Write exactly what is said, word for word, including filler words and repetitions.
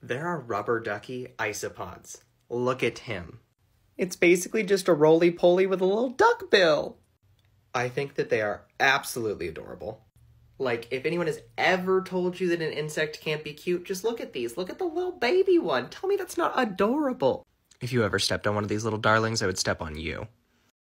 There are rubber ducky isopods. Look at him. It's basically just a roly-poly with a little duck bill. I think that they are absolutely adorable. Like, if anyone has ever told you that an insect can't be cute, just look at these. Look at the little baby one. Tell me that's not adorable. If you ever stepped on one of these little darlings, I would step on you.